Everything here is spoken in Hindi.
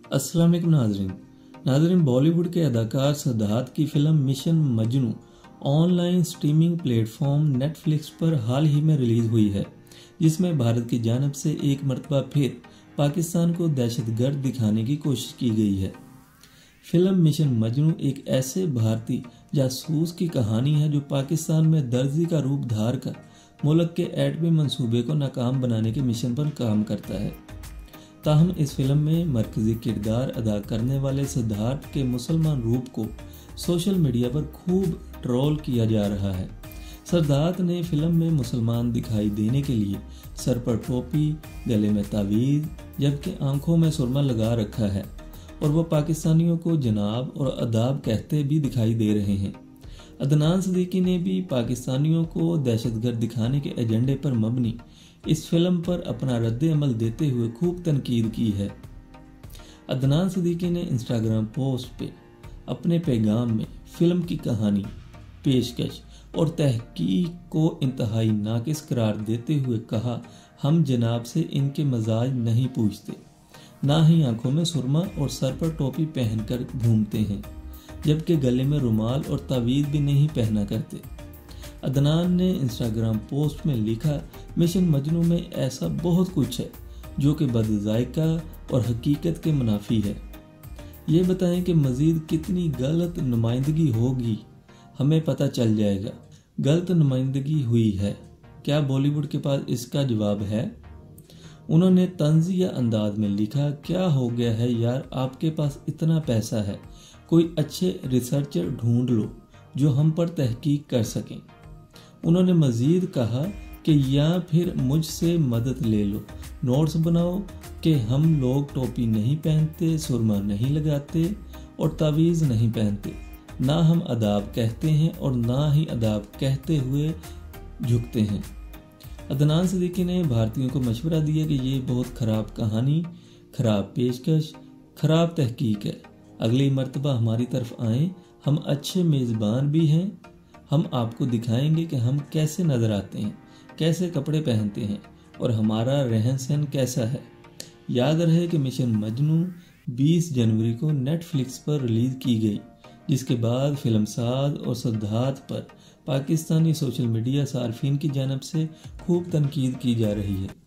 अस्सलाम वालेकुम नाज़रीन बॉलीवुड के अदाकार सिद्धार्थ की film mission Majnu online streaming platform Netflix पर हाल ही में रिलीज हुई है, जिसमें भारत की जानिब से एक मरतबा फिर पाकिस्तान को दहशतगर्द दिखाने की कोशिश की गई है। फिल्म मिशन मजनू एक ऐसे भारतीय जासूस की कहानी है जो पाकिस्तान में दर्जी का रूप धार कर मुल्क के एटमी मंसूबे को नाकाम बनाने के मिशन पर काम करता है। ताहम इस फिल्म में मरकजी किरदार अदा करने वाले सिद्धार्थ के मुसलमान रूप को सोशल मीडिया पर खूब ट्रोल किया जा रहा है। सिद्धार्थ ने फिल्म में मुसलमान दिखाई देने के लिए सर पर टोपी, गले में तावीज़, जबकि आंखों में सुरमा लगा रखा है और वो पाकिस्तानियों को जनाब और अदाब कहते भी दिखाई दे रहे हैं। अदनान सिद्दीकी ने भी पाकिस्तानियों को दहशतगर्द दिखाने के एजेंडे पर मबनी इस फिल्म पर अपना रद्द अमल देते हुए खूब तनकीद की है। अदनान सिद्दीकी ने इंस्टाग्राम पोस्ट पे अपने पैगाम में फिल्म की कहानी, पेशकश और तहकीक को इंतहाई नाकिस करार देते हुए कहा, हम जनाब से इनके मजाज नहीं पूछते, ना ही आंखों में सुरमा और सर पर टोपी पहनकर घूमते हैं, जबकि गले में रुमाल और तावीज़ भी नहीं पहना करते। अदनान ने इंस्टाग्राम पोस्ट में लिखा, मिशन मजनू में ऐसा बहुत कुछ है जो कि बदज़ायका और हकीकत के मुनाफी है। ये बताएं कि मज़ीद कितनी गलत नुमाइंदगी होगी, हमें पता चल जाएगा। गलत नुमाइंदगी हुई है, क्या बॉलीवुड के पास इसका जवाब है? उन्होंने तंज़िया अंदाज में लिखा, क्या हो गया है यार, आपके पास इतना पैसा है, कोई अच्छे रिसर्चर ढूंढ लो जो हम पर तहकीक कर सकें। उन्होंने मज़ीद कहा कि या फिर मुझसे मदद ले लो, नोट्स बनाओ कि हम लोग टोपी नहीं पहनते, सुरमा नहीं लगाते और तावीज़ नहीं पहनते, ना हम अदाब कहते हैं और ना ही अदाब कहते हुए झुकते हैं। अदनान सिद्दीकी ने भारतीयों को मशवरा दिया कि ये बहुत ख़राब कहानी, ख़राब पेशकश, ख़राब तहकीक है। अगली मर्तबा हमारी तरफ आएँ, हम अच्छे मेज़बान भी हैं, हम आपको दिखाएंगे कि हम कैसे नज़र आते हैं, कैसे कपड़े पहनते हैं और हमारा रहन सहन कैसा है। याद रहे कि मिशन मजनू 20 जनवरी को नेटफ्लिक्स पर रिलीज़ की गई, जिसके बाद फिल्मसाज और सिद्धार्थ पर पाकिस्तानी सोशल मीडिया सार्फिन की जानिब से खूब तनकीद की जा रही है।